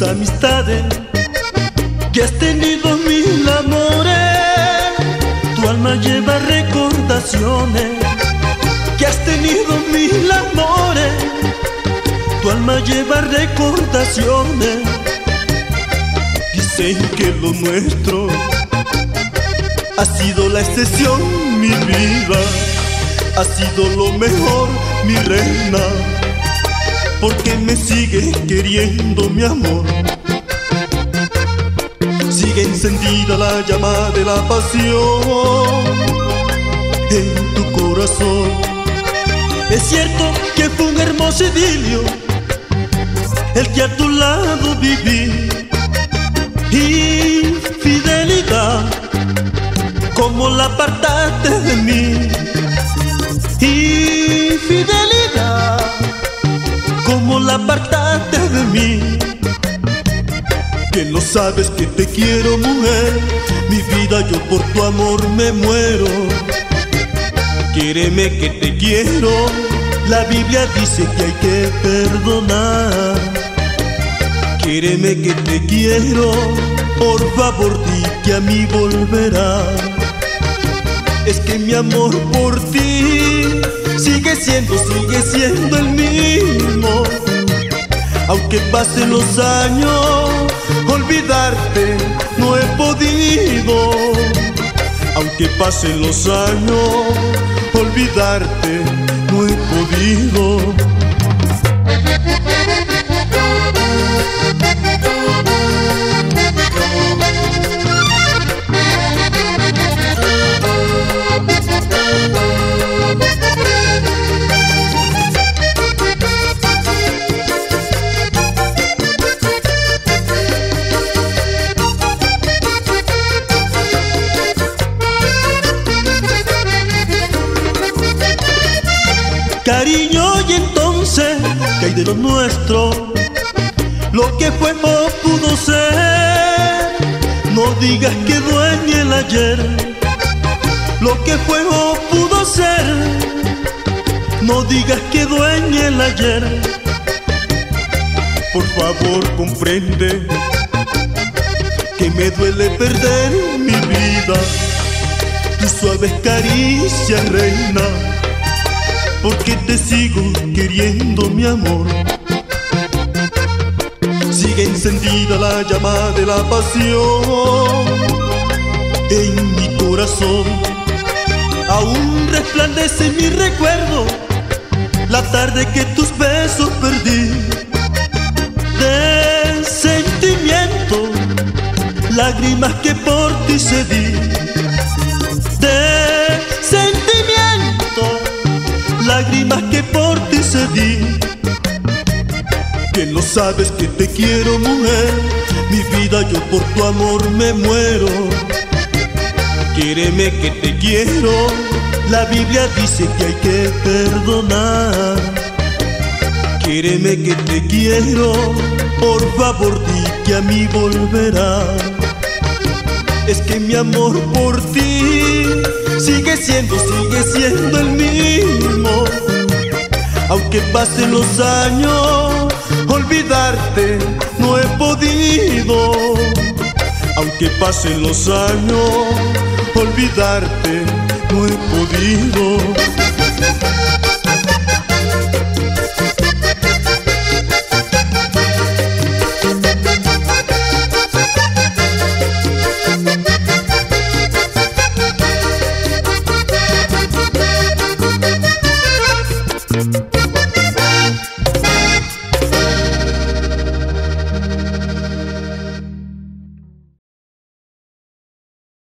amistades, que has tenido mil amores. Tu alma lleva recordaciones, que has tenido mil amores. Tu alma lleva recordaciones. Dicen que lo nuestro ha sido la excepción, mi vida. Ha sido lo mejor, mi reina, porque me sigues queriendo, mi amor. Sigue encendida la llama de la pasión en tu corazón. Es cierto que fue un hermoso idilio el que a tu lado viví. Infidelidad, ¿cómo la apartaste de mí? Infidelidad, ¿cómo la apartaste de mí? Que no sabes que te quiero, mujer. Mi vida, yo por tu amor me muero. Quiéreme que te quiero. La Biblia dice que hay que perdonar. Quiéreme que te quiero. Por favor, di que a mí volverás. Es que mi amor por ti sigue siendo el mismo. Aunque pasen los años, olvidarte no he podido. Aunque pasen los años, olvidarte no he podido. Cariño, y entonces, ¿qué hay de lo nuestro? Lo que fue o pudo ser. No digas que duele el ayer. Lo que fue o pudo ser. No digas que duele el ayer. Por favor, comprende que me duele perder mi vida. Tus suaves caricias, reina, porque te sigo queriendo, mi amor. Sigue encendida la llama de la pasión en mi corazón. Aún resplandece mi recuerdo la tarde que tus besos perdí. De sentimiento, lágrimas que por ti cedí. De sentimiento, lágrimas que por ti cedí. Que no sabes que te quiero, mujer. Mi vida, yo por tu amor me muero. Quiéreme que te quiero. La Biblia dice que hay que perdonar. Quiéreme que te quiero. Por favor, di que a mí volverás. Es que mi amor por ti sigue siendo el mismo. Aunque pasen los años, olvidarte no he podido. Aunque pasen los años, olvidarte no he podido.